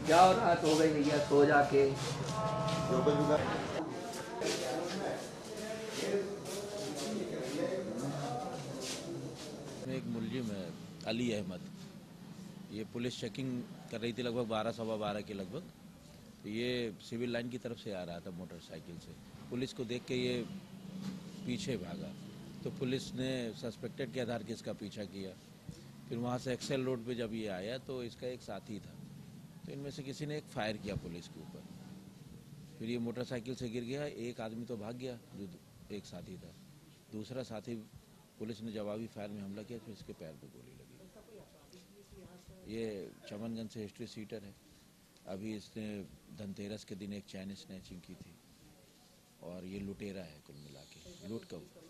जाओ, रात हो गई भैया, सो जाके। में एक मुलजिम है, अली अहमद। ये पुलिस चेकिंग कर रही थी लगभग 12 सवा 12 के लगभग। तो ये सिविल लाइन की तरफ से आ रहा था मोटरसाइकिल से। पुलिस को देख के ये पीछे भागा, तो पुलिस ने सस्पेक्टेड के आधार के इसका पीछा किया। फिर वहाँ से एक्सेल रोड पे जब ये आया तो इसका एक साथी था, तो इनमें से किसी ने एक फायर किया पुलिस के ऊपर। फिर ये मोटरसाइकिल से गिर गया। एक आदमी तो भाग गया, जो एक साथी था। दूसरा साथी, पुलिस ने जवाबी फायर में हमला किया, फिर इसके पैर पे गोली लगी। ये चमनगंज से हिस्ट्री सीटर है। अभी इसने धनतेरस के दिन एक चैन स्नैचिंग की थी, और ये लुटेरा है कुल मिला के, लूट का